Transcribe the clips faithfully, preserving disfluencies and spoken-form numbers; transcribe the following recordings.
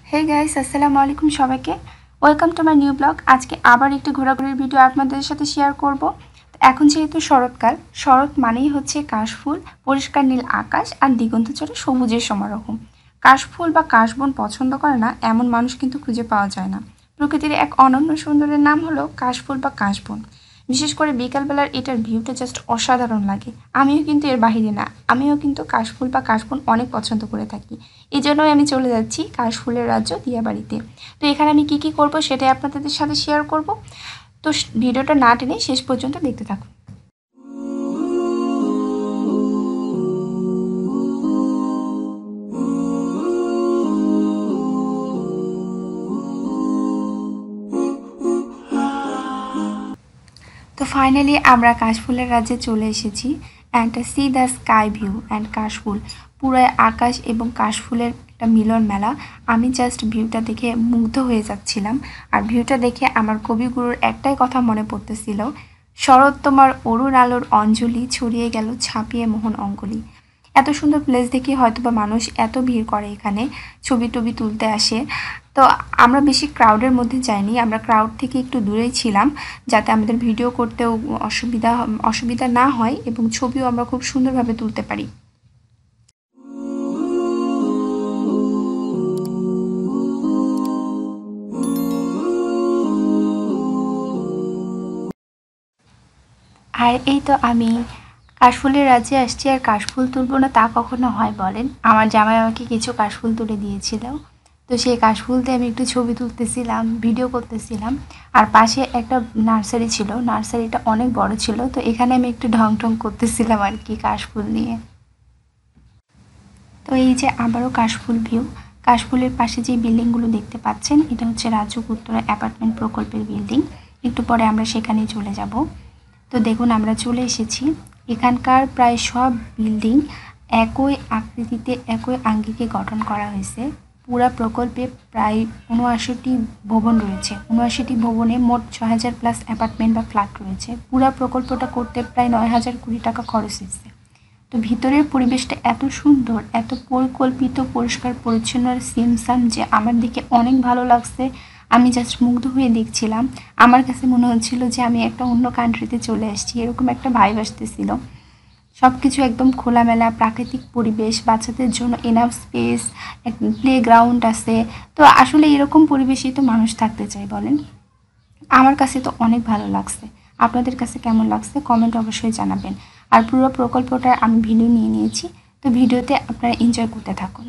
Hey guys আসসালামু আলাইকুম সবাইকে welcome to my new blog. আজকে আবার একটি ঘোরাঘুরির ভিডিও আপনাদের সাথে শেয়ার করব। এখন যেহেতু শরৎকাল, শরৎ মানেই হচ্ছে কাশফুল, পরিষ্কার নীল আকাশ আর দিগন্ত জুড়ে সবুজের সমারোহ। কাশফুল বা কাশবন পছন্দ করে না এমন মানুষ কিন্তু খুঁজে পাওয়া যায় না। প্রকৃতির এক অনন্য সুন্দরের নাম হলো কাশফুল বা কাশবন। বিশেষ করে বিকালবেলার এটার ভিউটা জাস্ট অসাধারণ লাগে। আমিও কিন্তু এর বাহিরে না, আমিও কিন্তু কাশফুল বা কাশবন অনেক পছন্দ করে থাকি। এই জন্যই আমি চলে যাচ্ছি কাশফুলের রাজ্য দিয়াবাড়িতে। তো এখানে আমি কি কি করব সেটাই আপনাদের সাথে শেয়ার করব। তো ভিডিওটা না টেনে শেষ পর্যন্ত দেখতে থাকুন। তো ফাইনালি আমরা কাশফুলের রাজ্যে চলে এসেছি। And see the sky view and কাশফুল, পুরো আকাশ এবং কাশফুলের একটা মিলন মেলা। আমি জাস্ট ভিউটা দেখে মুগ্ধ হয়ে যাচ্ছিলাম। আর ভিউটা দেখে আমার কবিগুরুর একটাই কথা মনে পড়তেছিল, শরৎ তোমার অরুণ আলোর অঞ্জলি ছড়িয়ে গেল ছাপিয়ে মোহন অঙ্গুলি। এত সুন্দর প্লেস দেখে হয়তো বা মানুষ এত ভিড় করে, এখানে ছবি টবি তুলতে আসে। তো আমরা বেশি ক্রাউডের মধ্যে যাইনি, আমরা ক্রাউড থেকে একটু দূরেই ছিলাম, যাতে আমাদের ভিডিও করতেও অসুবিধা অসুবিধা না হয় এবং ছবিও আমরা খুব সুন্দরভাবে তুলতে পারি। আর এই তো আমি কাশফুলের রাজ্যে আসছি, আর কাশফুল তুলব না তা কখনো হয় বলেন? আমার জামাই আমাকে কিছু কাশফুল তুলে দিয়েছিল, তো সেই কাশফুল দিয়ে আমি একটু ছবি তুলতেছিলাম, ভিডিও করতেছিলাম। আর পাশে একটা নার্সারি ছিল, নার্সারিটা অনেক বড় ছিল, তো এখানে আমি একটু ঢং ঢং করতেছিলাম আর কি কাশফুল নিয়ে। তো এই যে আবারও কাশফুল ভিউ। কাশফুলের পাশে যে বিল্ডিংগুলো দেখতে পাচ্ছেন, এটা হচ্ছে রাজ্য উত্তরা অ্যাপার্টমেন্ট প্রকল্পের বিল্ডিং। একটু পরে আমরা সেখানেই চলে যাব। তো দেখুন আমরা চলে এসেছি। এখানকার প্রায় সব বিল্ডিং একই আকৃতিতে একই আঙ্গিকে গঠন করা হয়েছে। পুরা প্রকল্পে প্রায় উনআশিটি ভবন রয়েছে। উনআশিটি ভবনে মোট ছয় হাজার প্লাস অ্যাপার্টমেন্ট বা ফ্ল্যাট রয়েছে। পুরা প্রকল্পটা করতে প্রায় নয় হাজার কোটি টাকা খরচ হয়েছে। তো ভিতরের পরিবেশটা এত সুন্দর, এত পরিকল্পিত, পরিষ্কার পরিচ্ছন্ন আর সিমসাম যে আমার দিকে অনেক ভালো লাগছে। আমি জাস্ট মুগ্ধ হয়ে দেখছিলাম। আমার কাছে মনে হচ্ছিল যে আমি একটা অন্য কান্ট্রিতে চলে আসছি, এরকম একটা ভাইব আসতেছিল। সব কিছু একদম খোলামেলা, প্রাকৃতিক পরিবেশ, বাচ্চাদের জন্য এনাফ স্পেস, প্লে গ্রাউন্ড আছে। তো আসলে এরকম পরিবেশেই তো মানুষ থাকতে চায় বলেন। আমার কাছে তো অনেক ভালো লাগছে। আপনাদের কাছে কেমন লাগছে কমেন্ট অবশ্যই জানাবেন। আর পুরো প্রকল্পটার আমি ভিডিও নিয়ে নিয়েছি, তো ভিডিওতে আপনারা এনজয় করতে থাকুন।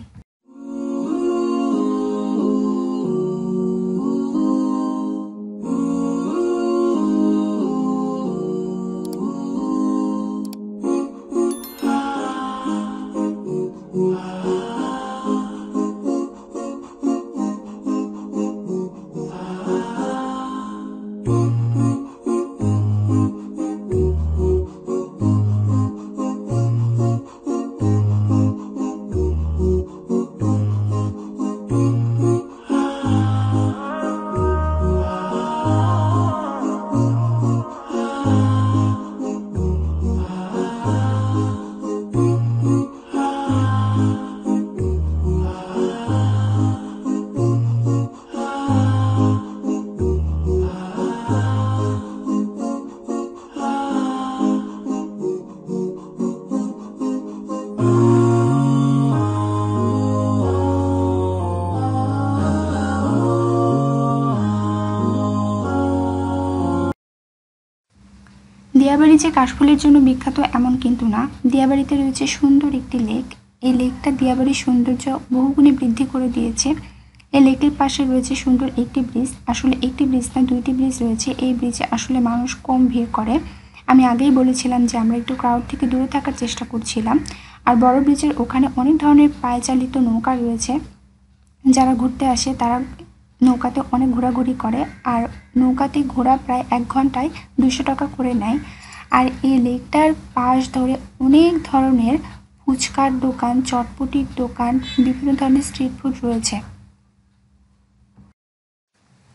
দিয়াবাড়ি যে কাশফুলের জন্য বিখ্যাত এমন কিন্তু না। দিয়াবাড়িতে রয়েছে সুন্দর একটি লেক। এই লেকটা দিয়াবাড়ির সৌন্দর্য বহুগুণে বৃদ্ধি করে দিয়েছে। এই লেকের পাশে রয়েছে সুন্দর একটি ব্রিজ। আসলে একটি ব্রিজ না, দুইটি ব্রিজ রয়েছে। এই ব্রিজে আসলে মানুষ কম ভিড় করে। আমি আগেই বলেছিলাম যে আমরা একটু ক্রাউড থেকে দূরে থাকার চেষ্টা করছিলাম। আর বড় ব্রিজের ওখানে অনেক ধরনের পায়ে চালিত নৌকা রয়েছে। যারা ঘুরতে আসে তারা নৌকাতে অনেক ঘোরাঘুরি করে, আর নৌকাতে ঘোরা প্রায় এক ঘন্টায় দুশো টাকা করে নেয়। আর এই লেকটার পাশ ধরে অনেক ধরনের ফুচকার দোকান, চটপটির দোকান, বিভিন্ন ধরনের স্ট্রিট ফুড রয়েছে।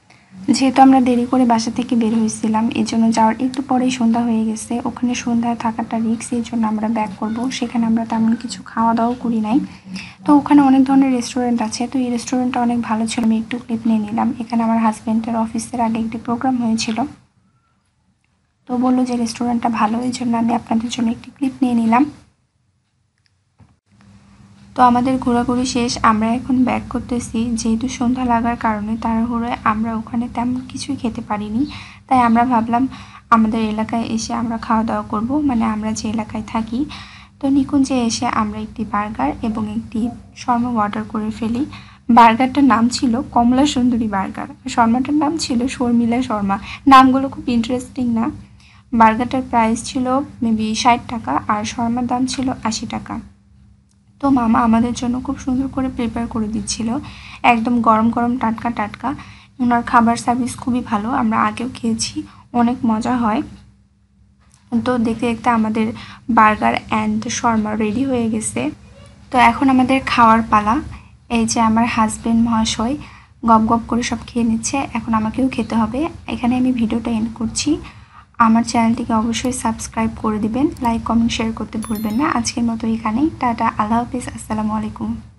যেহেতু আমরা দেরি করে বাসা থেকে বের হয়েছিলাম, এই জন্য যাওয়ার একটু পরেই সন্ধ্যা হয়ে গেছে। ওখানে সন্ধ্যায় থাকাটা রিস্ক, এই জন্য আমরা ব্যাক করব। সেখানে আমরা তেমন কিছু খাওয়া দাওয়া করি নাই। তো ওখানে অনেক ধরনের রেস্টুরেন্ট আছে, তো এই রেস্টুরেন্টটা অনেক ভালো ছিল, আমি একটু ক্লিপ নিয়ে নিলাম। এখানে আমার হাজব্যান্ডের অফিসের আগে একটি প্রোগ্রাম হয়েছিল, তো বললো যে রেস্টুরেন্টটা ভালো, এই জন্য আমি আপনাদের জন্য একটি ক্লিপ নিয়ে নিলাম। তো আমাদের ঘোরাঘুরি শেষ, আমরা এখন ব্যাক করতেছি। যেহেতু সন্ধ্যা লাগার কারণে তাড়াহুড়োয় আমরা ওখানে তেমন কিছুই খেতে পারিনি, তাই আমরা ভাবলাম আমাদের এলাকায় এসে আমরা খাওয়া দাওয়া করব, মানে আমরা যে এলাকায় থাকি। তো নিকুঞ্জে এসে আমরা একটি বার্গার এবং একটি শর্মা অর্ডার করে ফেলি। বার্গারটার নাম ছিল কমলা সুন্দরী বার্গার, শর্মাটার নাম ছিল শর্মিলা শর্মা। নামগুলো খুব ইন্টারেস্টিং না? বার্গারটার প্রাইস ছিল মেবি ষাট টাকা আর শর্মার দাম ছিল আশি টাকা। তো মামা আমাদের জন্য খুব সুন্দর করে প্রিপেয়ার করে দিচ্ছিল, একদম গরম গরম টাটকা টাটকা। ওনার খাবার সার্ভিস খুবই ভালো, আমরা আগেও খেয়েছি, অনেক মজা হয়। তো দেখতে দেখতে আমাদের বার্গার অ্যান্ড শর্মা রেডি হয়ে গেছে। তো এখন আমাদের খাওয়ার পালা। এই যে আমার হাজব্যান্ড মহাশয় গপ গপ করে সব খেয়ে নিচ্ছে, এখন আমাকেও খেতে হবে। এখানে আমি ভিডিওটা এন্ড করছি। আমার চ্যানেলটিকে অবশ্যই সাবস্ক্রাইব করে দিবেন, লাইক কমেন্ট শেয়ার করতে ভুলবেন না। আজকের মতো এখানেই, টাটা, আল্লাহ হাফিজ, আসসালামু আলাইকুম।